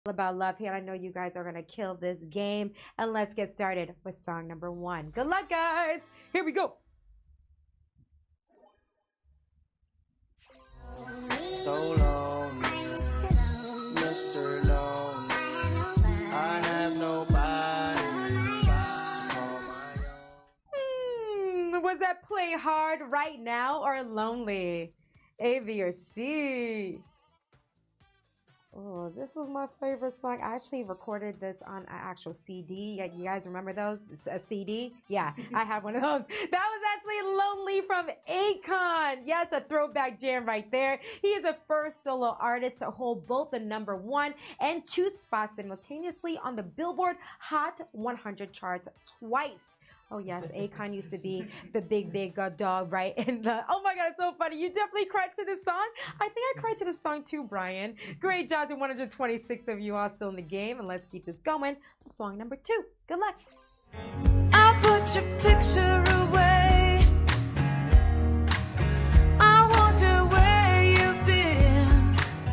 about love here. I know you guys are going to kill this game. And let's get started with song number 1. Good luck, guys. Here we go. So long, Mr. Lonely. I have nobody to call my own. Was that play hard right now or lonely? A, B, or C? Oh, this was my favorite song. I actually recorded this on an actual CD. You guys remember those? A CD? Yeah, I have one of those. That was actually Lonely from Akon. Yes, a throwback jam right there. He is the first solo artist to hold both the #1 and 2 spots simultaneously on the Billboard Hot 100 charts twice. Oh, yes, Akon used to be the big dog, right? And oh my God, it's so funny. You definitely cried to this song. I think I cried to this song too, Brian. Great job to 126 of you all still in the game. And let's keep this going to song number 2. Good luck. I'll put your picture away. I wonder where you've been.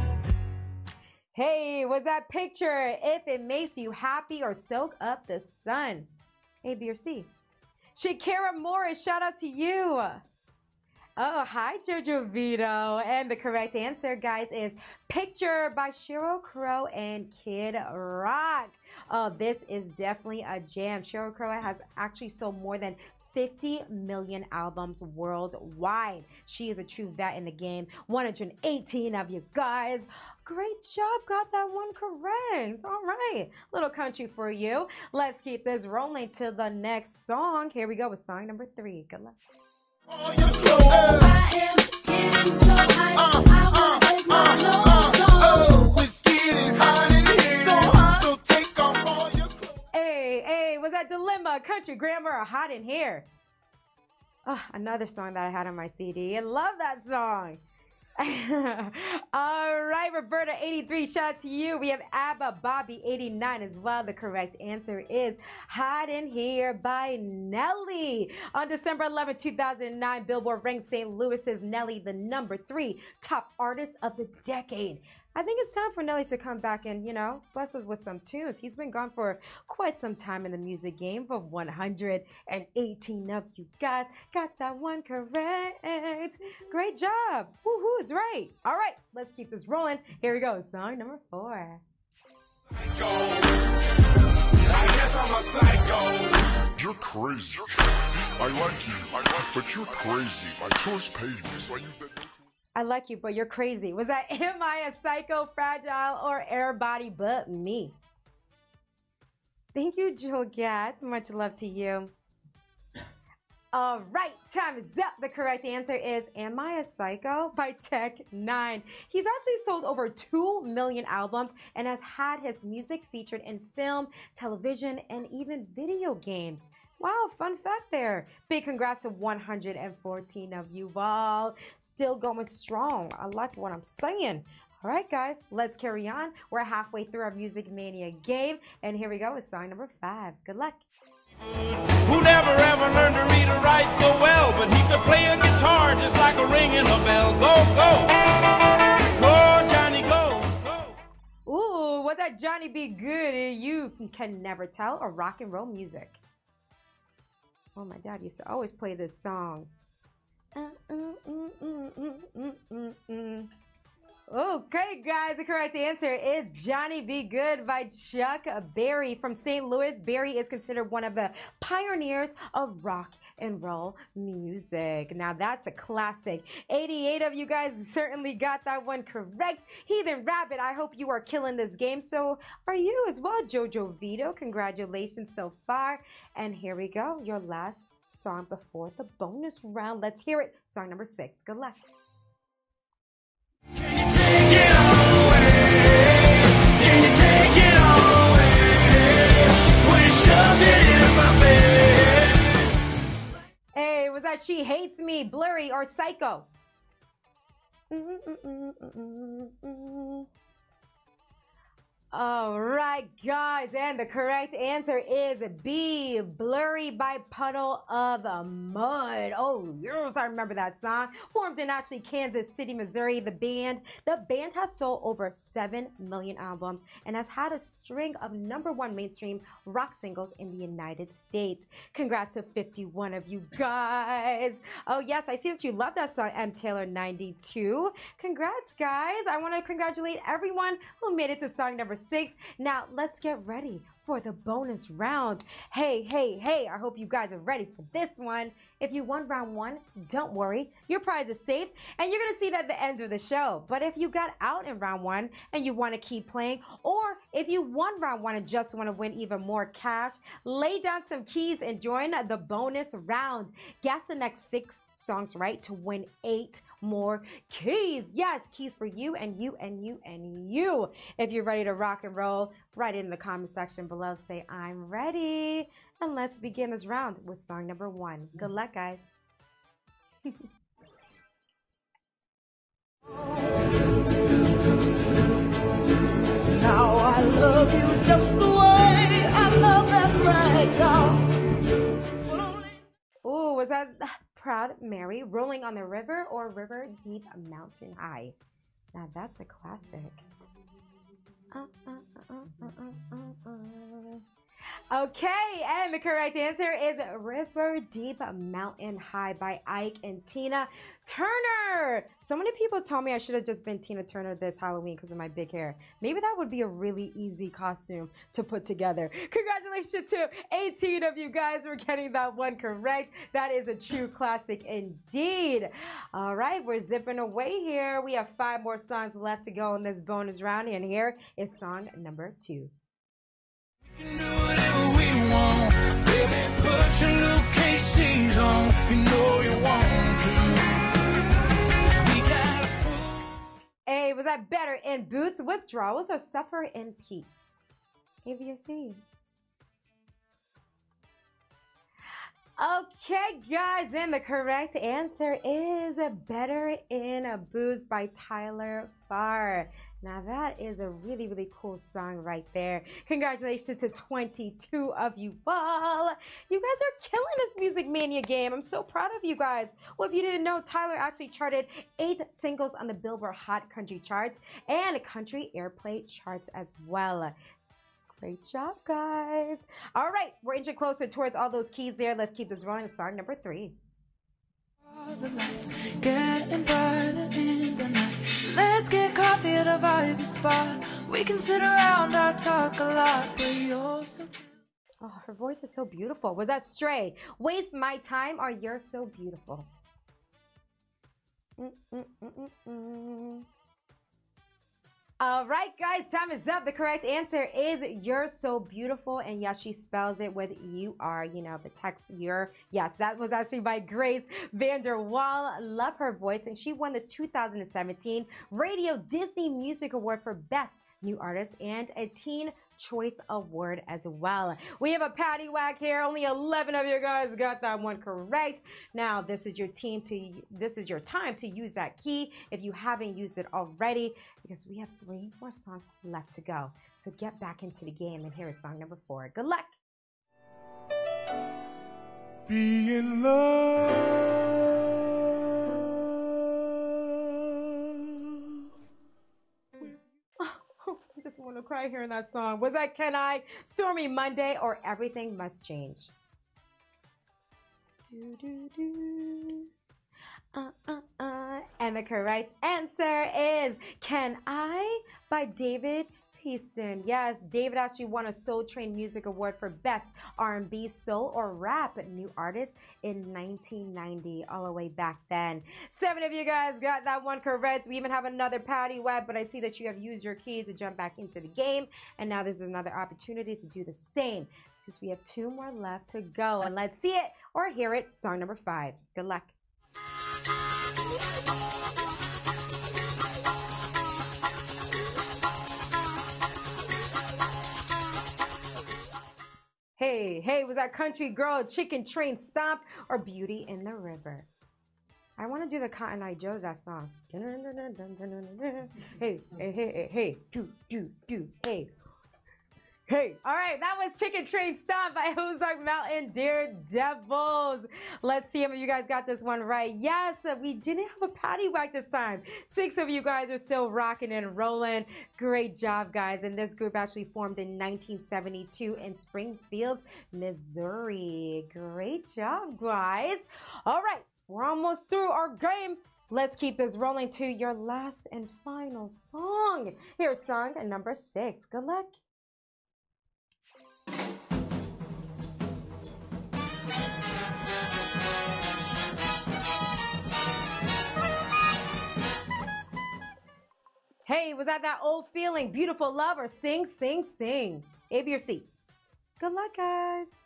Hey, was that picture if it makes you happy or soak up the sun? A, B, or C? Shakira Morris, shout out to you. Oh, hi, Jojo Vito. And the correct answer, guys, is Picture by Sheryl Crow and Kid Rock. Oh, this is definitely a jam. Sheryl Crow has actually sold more than 50 million albums worldwide. She is a true vet in the game. 118 of you guys. Great job. Got that one correct. All right. Little country for you. Let's keep this rolling to the next song. Here we go with song number 3. Good luck. I am getting so high. I wanna take my clothes off. It's getting hot in here, so take off all your clothes. Hey, was that Dilemma, Country Grammar, or Hot in Here? Oh, another song that I had on my CD. I love that song. All right, Roberta 83, shout out to you. We have ABBA, Bobby 89 as well. The correct answer is Hot in Here by Nelly. On December 11, 2009, Billboard ranked St. Louis's Nelly the #3 top artist of the decade. I think it's time for Nelly to come back and, bless us with some tunes. He's been gone for quite some time in the music game, but 118 of you guys got that one correct. Great job. Woohoo is right. All right, let's keep this rolling. Here we go. Song number 4. I guess I'm a psycho. You're crazy. I like you, but you're crazy. My choice paid me, so I used that. I like you, but you're crazy. Was that Am I a Psycho, Fragile, or Everybody But Me? Thank you, Joel Gatz. Much love to you. All right, time is up. The correct answer is Am I a Psycho by Tech 9. He's actually sold over 2 million albums and has had his music featured in film, television, and even video games. Wow, fun fact there. Big congrats to 114 of you all. Still going strong. I like what I'm saying. All right, guys, let's carry on. We're halfway through our Music Mania game. And here we go with song number 5. Good luck. Who never ever learned to read or write so well, but he could play a guitar just like a ringing a bell. Go, go. Go, Johnny, go, go. Ooh, what that Johnny be good? You can never tell, or rock and roll music. Oh, my dad used to always play this song. Okay, guys, the correct answer is Johnny Be Good by Chuck Berry from St. Louis. Berry is considered one of the pioneers of rock and roll music. Now, that's a classic. 88 of you guys certainly got that one correct. Heathen Rabbit, I hope you are killing this game. So are you as well, Jojo Vito. Congratulations so far. And here we go, your last song before the bonus round. Let's hear it. Song number 6. Good luck. Can you take it all away? Can you take it all away? When you shoved it in my face. Hey, was that She Hates Me, Blurry, or Psycho? All right, guys, and the correct answer is B, Blurry by Puddle of Mud. Oh, yes, I remember that song. Formed in actually Kansas City, Missouri, the band has sold over 7 million albums and has had a string of #1 mainstream rock singles in the United States. Congrats to 51 of you guys. Oh, yes, I see that you love that song, M. Taylor 92. Congrats, guys. I want to congratulate everyone who made it to song number 6. Now, let's get ready for the bonus round. Hey, I hope you guys are ready for this one. If you won round 1, don't worry, your prize is safe and you're gonna see it at the end of the show. But if you got out in round 1 and you wanna keep playing, or if you won round 1 and just wanna win even more cash, lay down some keys and join the bonus round. Guess the next 6 songs right to win 8 more keys. Yes, keys for you and you and you and you. If you're ready to rock and roll, write it in the comment section below. Say, I'm ready. And let's begin this round with song number 1. Good luck, guys. Now I love you just the way I love that rag doll. Ooh, was that Proud Mary, Rolling on the River, or River Deep Mountain High? Now that's a classic. Okay, and the correct answer is River Deep Mountain High by Ike and Tina Turner. So many people told me I should have just been Tina Turner this Halloween because of my big hair. Maybe that would be a really easy costume to put together. Congratulations to 18 of you guys for getting that one correct. That is a true classic indeed. All right, we're zipping away here. We have 5 more songs left to go in this bonus round, and here is song number 2. We can do whatever we want, baby. Put your little KCs on, you know you want to. We got a fool. Hey, was that Better in Boots, Withdrawals, or Suffer in Peace? A, B, or C? Okay, guys, and the correct answer is Better in a Boots by Tyler Farr. Now that is a really, really cool song right there. Congratulations to 22 of you all. You guys are killing this Music Mania game. I'm so proud of you guys. Well, if you didn't know, Tyler actually charted 8 singles on the Billboard Hot Country charts and Country Airplay charts as well. Great job, guys. All right, we're inching closer towards all those keys there. Let's keep this rolling. Song number 3. All the lights getting brighter in the night. Let's get coffee at a vibey spot. We can sit around, I talk a lot, but you're so cute. Oh, her voice is so beautiful. Was that Stray? Waste My Time, or You're So Beautiful? All right, guys, time is up. The correct answer is You're So Beautiful. And yes, she spells it with U-R, you know, the text you're. Yes, that was actually by Grace Vanderwall. Love her voice. And she won the 2017 Radio Disney Music Award for Best New Artist and a Teen Choice Award as well. We have a patty whack here. Only 11 of you guys got that one correct. Now, this is your time to use that key if you haven't used it already, because we have 3 more songs left to go. So get back into the game, and here is song number 4. Good luck. Be in love. I just want to cry hearing that song. Was that Can I, Stormy Monday, or Everything Must Change? And the correct answer is Can I by David Peaston. Yes, David actually won a Soul Train Music Award for Best R&B, Soul, or Rap New Artist in 1990, all the way back then. 7 of you guys got that one correct. We even have another patty web, but I see that you have used your key to jump back into the game, and now there's another opportunity to do the same, because we have 2 more left to go. And let's see it or hear it. Song number 5. Good luck. Hey, was that Country Girl, Chicken Train Stomp, or Beauty in the River? I want to do the Cotton Eye Joe, that song. Hey, do, hey. Hey, all right, that was Chicken Train Stomp by Ozark Mountain Daredevils. Let's see if you guys got this one right. Yes, we didn't have a patty whack this time. 6 of you guys are still rocking and rolling. Great job, guys. And this group actually formed in 1972 in Springfield, Missouri. Great job, guys. All right, we're almost through our game. Let's keep this rolling to your last and final song. Here's song number 6. Good luck. Hey, was that old feeling? Beautiful love or sing, sing, sing? A, B, or C? Good luck, guys.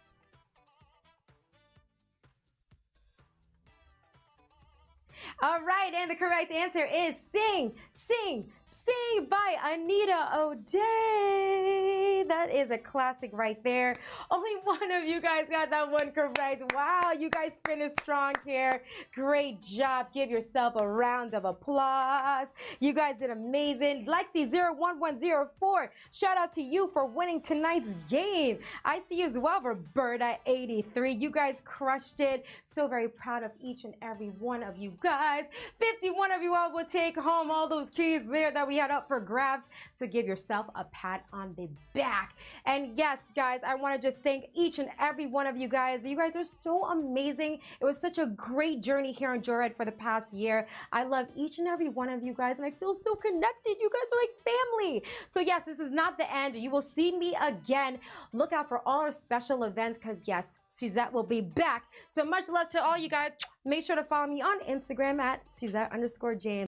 All right, and the correct answer is Sing, Sing, Sing by Anita O'Day. That is a classic right there. Only one of you guys got that one correct. Wow, you guys finished strong here. Great job. Give yourself a round of applause. You guys did amazing. Lexi01104, shout out to you for winning tonight's game. I see you as well, Roberta83. You guys crushed it. So very proud of each and every one of you guys. 51 of you all will take home all those keys there that we had up for grabs. So give yourself a pat on the back. And yes, guys, I want to just thank each and every one of you guys. You guys are so amazing. It was such a great journey here on Joyride for the past year. I love each and every one of you guys, and I feel so connected. You guys are like family. So yes, this is not the end. You will see me again. Look out for all our special events because yes, Suzette will be back. So much love to all you guys. Make sure to follow me on Instagram at Suzette_James.